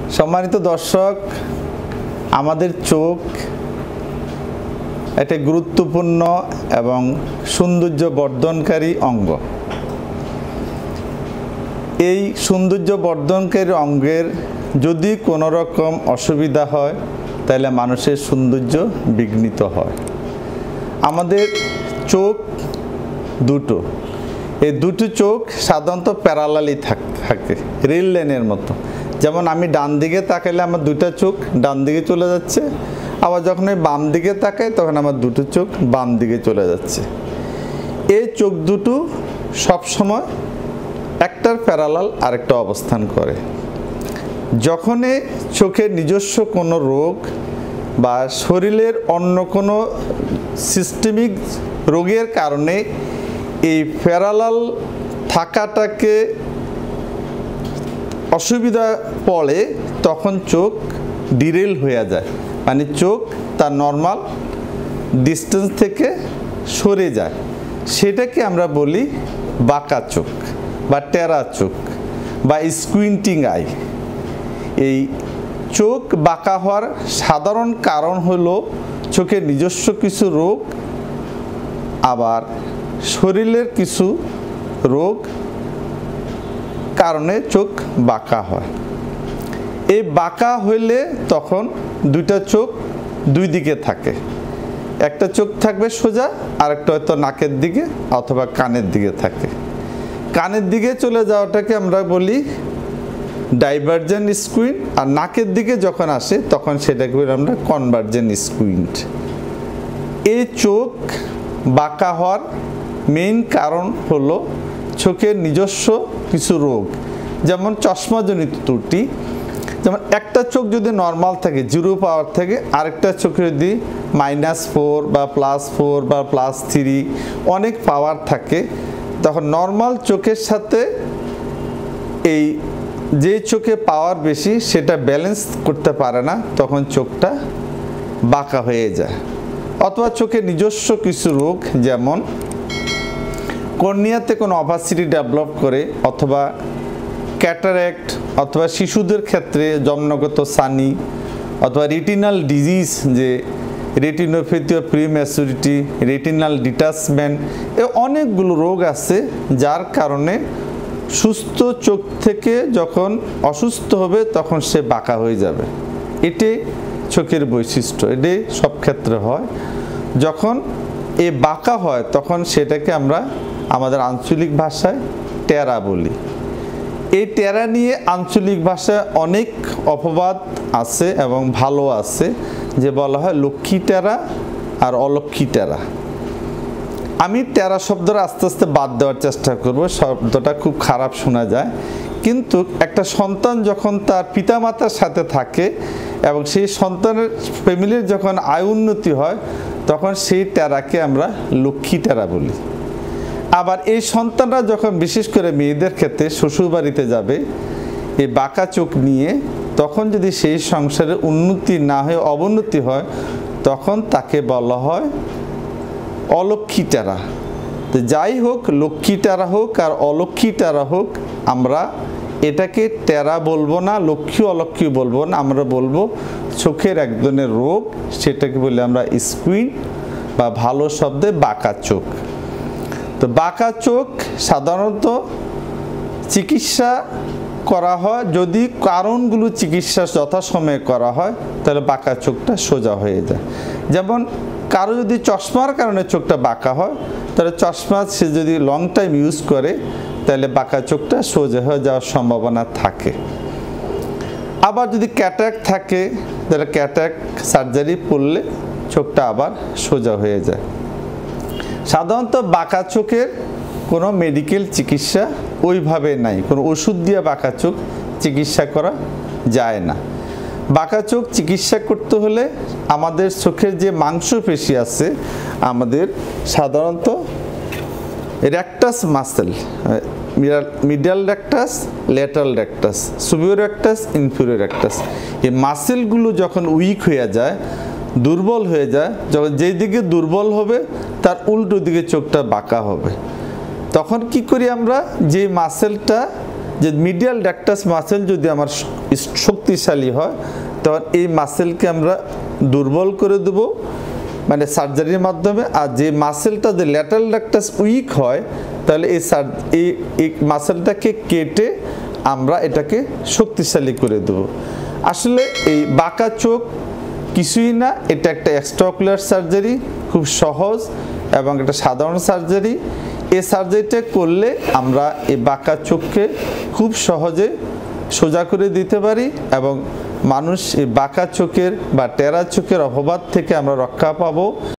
সম্মানিত দর্শক, আমাদের চোখ একটা গুরুত্বপূর্ণ এবং সৌন্দর্য বর্ধনকারী অঙ্গ। এই সৌন্দর্য বর্ধনকারী অঙ্গের যদি কোনো রকম অসুবিধা হয় তাহলে মানুষের সৌন্দর্য বিঘ্নিত হয়। আমাদের চোখ দুটো, এই দুটো চোখ সাধারণত প্যারালালি থাকে, রেল লাইনের মতো। যেমন আমি ডান দিকে তাকাইলে আমার দুটা চোখ ডান দিকে চলে যাচ্ছে, আবার যখন আমি বাম দিকে তাকাই তখন আমার দুটো চোখ বাম দিকে চলে যাচ্ছে। এই চোখ দুটো সবসময় একটার প্যারালাল আরেকটা অবস্থান করে। যখনই চোখের নিজস্ব কোনো রোগ বা শরীরের অন্য কোনো সিস্টেমিক রোগের কারণে এই প্যারালাল থাকাটাকে অসুবিধা পড়ে, তখন চোখ ডিরেল হয়ে যায়, মানে চোখ তার নর্মাল ডিস্টেন্স থেকে সরে যায়। সেটাকে আমরা বলি বাঁকা চোখ বা টেরা চোখ বা স্কুইন্টিং আই। এই চোখ বাঁকা হওয়ার সাধারণ কারণ হলো চোখের নিজস্ব কিছু রোগ, আবার শরীরের কিছু রোগ কারণে চোখ বাঁকা হয়। এই বাঁকা হইলে তখন দুইটা চোখ দুই দিকে থাকে, একটা চোখ থাকবে সোজা, আরেকটা হয়তো নাকের দিকে অথবা কানের দিকে থাকে। কানের দিকে চলে যাওয়াটাকে আমরা বলি ডাইভার্জেন্ট স্কুইন্ট, আর নাকের দিকে যখন আসে তখন সেটাকে বলি আমরা কনভার্জেন্ট স্কুইন্ট। এই চোখ বাঁকা হওয়ার মেইন কারণ হলো চোখের নিজস্ব কিছু রোগ, যেমন চশমাজনিত ত্রুটি। যেমন একটা চোখ যদি নর্মাল থাকে, 0 পাওয়ার থেকে, আরেকটা চোখে যদি -4 বা +4 বা +3 অনেক পাওয়ার থাকে, তখন নর্মাল চোখের সাথে এই যে চোখে পাওয়ার বেশি সেটা ব্যালেন্স করতে পারে না, তখন চোখটা বাঁকা হয়ে যায়। অথবা চোখের নিজস্ব কিছু রোগ, যেমন কর্নিয়াতে কোনো অপাসিটি ডেভেলপ করে, অথবা ক্যাটারেক্ট, অথবা শিশুদের ক্ষেত্রে জন্মগত সানি, অথবা রেটিনাল ডিজিজ, যে retinopathy of prematurity, retinal detachment, এ অনেকগুলো রোগ আছে যার কারণে সুস্থ চোখ থেকে যখন অসুস্থ হবে তখন সে বাঁকা হয়ে যাবে। এটি চোখের বৈশিষ্ট্য, এটি সব ক্ষেত্রে হয়। যখন এ বাঁকা হয় তখন সেটাকে আমরা আমাদের আঞ্চলিক ভাষায় টেরা বলি। এই টেরা নিয়ে আঞ্চলিক ভাষায় অনেক অপবাদ আছে এবং ভালো আছে, যে বলা হয় লক্ষ্মী টেরা আর অলক্ষ্মী টেরা। আমি টেরা শব্দটা আস্তে আস্তে বাদ দেওয়ার চেষ্টা করব, শব্দটা খুব খারাপ শোনা যায়। কিন্তু একটা সন্তান যখন তার পিতামাতার সাথে থাকে এবং সেই সন্তানের ফ্যামিলির যখন আয় উন্নতি হয় তখন সেই টেরাকে আমরা লক্ষ্মী টেরা বলি। আবার এই সন্তানরা যখন বিশেষ করে মেয়েদের ক্ষেত্রে শ্বশুরবাড়িতে যাবে এই বাঁকা চোখ নিয়ে, তখন যদি সেই সংসারের উন্নতি না হয়ে অবনতি হয় তখন তাকে বলা হয় অলক্ষ্মী টেরা। তো যাই হোক, লক্ষ্মী টেরা হোক আর অলক্ষ্মী টেরা হোক, আমরা এটাকে টেরা বলবো না, লক্ষ্মী অলক্ষ্মী বলবো না, আমরা বলবো চোখের এক ধরনের রোগ, সেটাকে বলি আমরা স্কুইন্ট বা ভালো শব্দে বাঁকা চোখ। তো বাঁকা চোখ সাধারণত চিকিৎসা করা হয়, যদি কারণগুলো চিকিৎসা যথাসময়ে করা হয় তাহলে বাঁকা চোখটা সোজা হয়ে যায়। যেমন কারো যদি চশমার কারণে চোখটা বাঁকা হয়, তাহলে চশমা সে যদি লং টাইম ইউজ করে তাহলে বাঁকা চোখটা সোজা হয়ে যাওয়ার সম্ভাবনা থাকে। আবার যদি ক্যাটারাক্ট থাকে তাহলে ক্যাটারাক্ট সার্জারি করলে চোখটা আবার সোজা হয়ে যায়। সাধারণত বাঁকা চোখের কোনো মেডিকেল চিকিৎসা ওইভাবে নাই, কোনো ওষুধ দিয়ে বাঁকা চোখ চিকিৎসা করা যায় না। বাঁকা চোখ চিকিৎসা করতে হলে আমাদের চোখের যে মাংসপেশি আছে, আমাদের সাধারণত rectus muscle, middle rectus, lateral rectus, superior rectus, inferior rectus, এই মাসেলগুলো যখন উইক হয়ে যায়, দুর্বল হয়ে যায়, যখন যেই দিকে দুর্বল হবে তার উল্টো দিকে চোখটা বাঁকা হবে। তখন কি করি আমরা, যে মাসেলটা, যে মিডিয়াল রেকটাস মাসেল যদি আমার শক্তিশালী হয় তখন এই মাসেলকে আমরা দুর্বল করে দেব মানে সার্জারির মাধ্যমে। আর যে মাসেলটা যে ল্যাটারাল ডাক্টাস উইক হয় তাহলে এই মাসেলটাকে কেটে আমরা এটাকে শক্তিশালী করে দেব। আসলে এই বাঁকা চোখ কিছুই না, এটা একটা এক্সট্রাঅকুলার সার্জারি, খুব সহজ এবং একটা সাধারণ সার্জারি। এই সার্জারিটা করলে আমরা এই বাঁকা চোখকে খুব সহজে সোজা করে দিতে পারি এবং মানুষ এই বাঁকা চোখের বা টেরা চোখের অপবাদ থেকে আমরা রক্ষা পাবো।